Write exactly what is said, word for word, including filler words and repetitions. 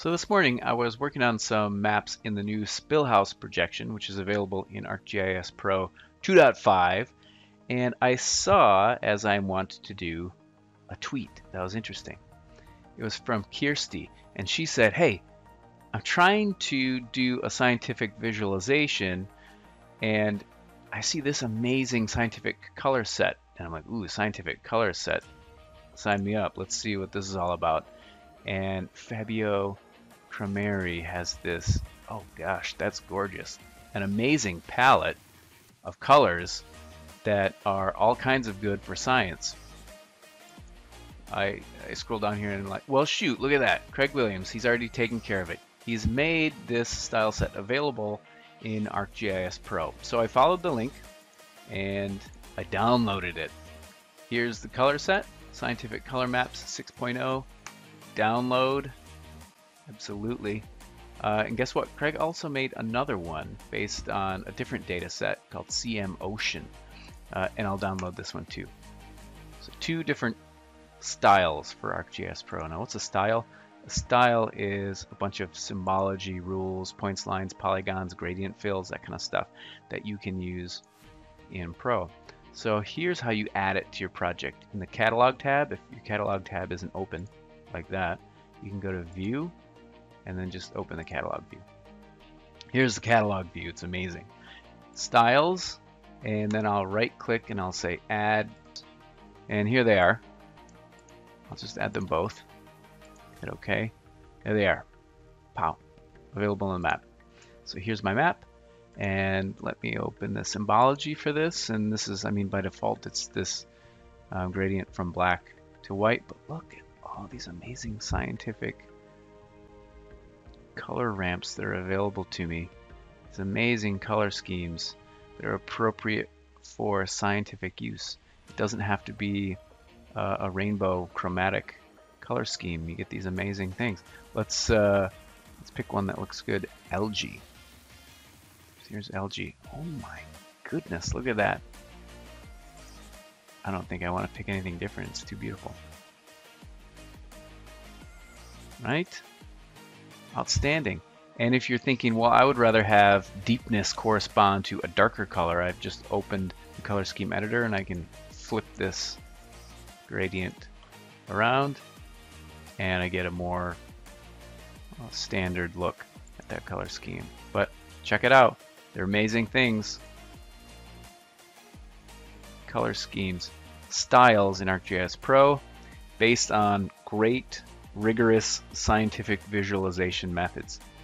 So this morning I was working on some maps in the new Spillhouse projection, which is available in ArcGIS Pro two point five, and I saw, as I want to do, a tweet that was interesting. It was from Kirsty, and she said, "Hey, I'm trying to do a scientific visualization, and I see this amazing scientific color set." And I'm like, "Ooh, scientific color set. Sign me up. Let's see what this is all about." And Fabio Crameri has this, oh gosh, that's gorgeous, an amazing palette of colors that are all kinds of good for science. I, I scroll down here and I'm like, well, shoot, look at that. Craig Williams, he's already taken care of it. He's made this style set available in ArcGIS Pro. So I followed the link and I downloaded it. Here's the color set, Scientific Color Maps six point oh. Download, absolutely. Uh, and guess what? Craig also made another one based on a different data set called C M Ocean. Uh, and I'll download this one too. So two different styles for ArcGIS Pro. Now what's a style? A style is a bunch of symbology, rules, points, lines, polygons, gradient fills, that kind of stuff that you can use in Pro. So here's how you add it to your project. In the catalog tab, if your catalog tab isn't open like that, you can go to view and then just open the catalog view. Here's the catalog view. It's amazing. Styles, and then I'll right click and I'll say add, and here they are. I'll just add them both. Hit OK. There they are. Pow. Available on the map. So here's my map, and let me open the symbology for this. And this is, I mean, by default it's this um, gradient from black to white, but look at all these amazing scientific color ramps that are available to me. These amazing color schemes that are appropriate for scientific use. It doesn't have to be uh, a rainbow chromatic color scheme. You get these amazing things. Let's uh, let's pick one that looks good. Algae. So here's algae. Oh my goodness, look at that. I don't think I want to pick anything different. It's too beautiful. Right? Outstanding. And if you're thinking, well, I would rather have deepness correspond to a darker color, I've just opened the color scheme editor and I can flip this gradient around and I get a more uh, standard look at that color scheme. But check it out. They're amazing things. Color schemes, styles in ArcGIS Pro based on great rigorous scientific visualization methods.